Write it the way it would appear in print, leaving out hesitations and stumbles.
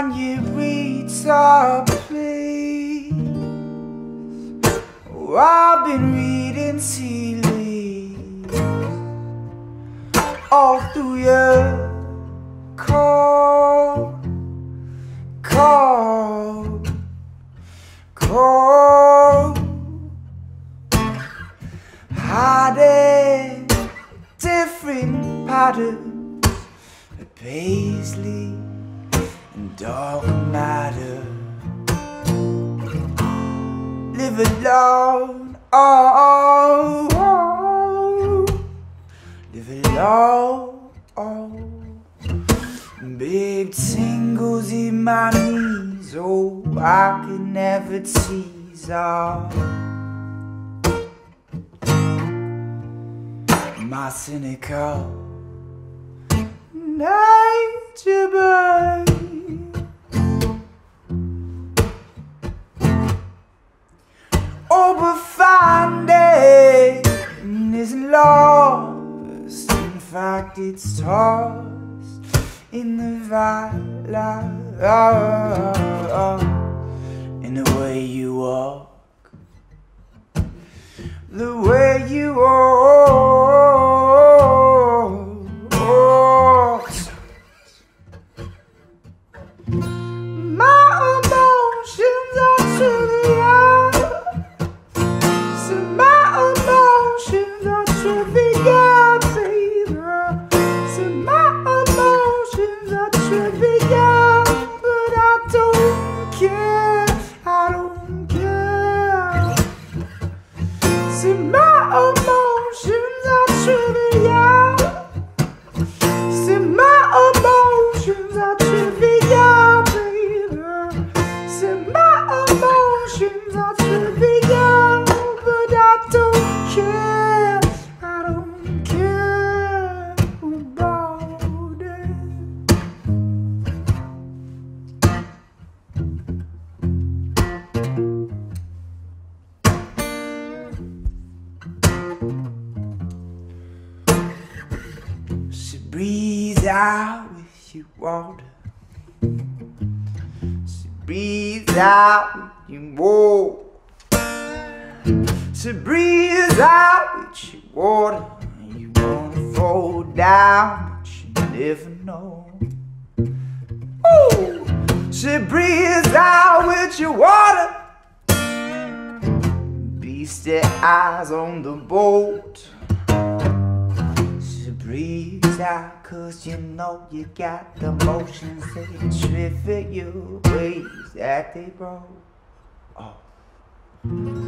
Señorita, please. Oh, I've been reading tea leaves all through your cold, hiding different patterns of paisley and dark matter. Live alone, oh, oh. Live alone, oh. Big tingles in my knees, oh, I could never tease off my cynical nature, babe. Oh, but finding isn't lost. In fact, it's tossed in the violet, in the way you walk, the way you walk. My emotions are trivial, so my emotions are trivial, baby. So my emotions are trivial, but I don't care, I don't care. See, my emotions are trivial. See, my emotions are trivial, baby. See, my emotions are trivial, but I don't care, I don't care about it. She breathes out with your water. She breathes out with your water. She breathes out with your water. You wanna fall down, but you never know. Ooh. She breathes out with your water. Beastie eyes on the boat. She breathes out 'cause you know you got the motions that trivial ways that they roll. Oh.